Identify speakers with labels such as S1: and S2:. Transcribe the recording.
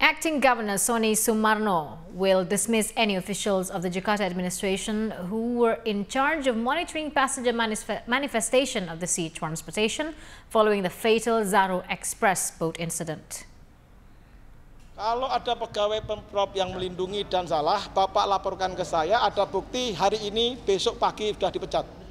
S1: Acting Governor Sony Sumarno will dismiss any officials of the Jakarta administration who were in charge of monitoring passenger manifestation of the sea transportation following the fatal Zahro Express boat incident.
S2: Kalau ada pegawai Pemprov yang melindungi dan salah, Bapak laporkan ke saya, ada bukti hari ini, besok pagi sudah dipecat.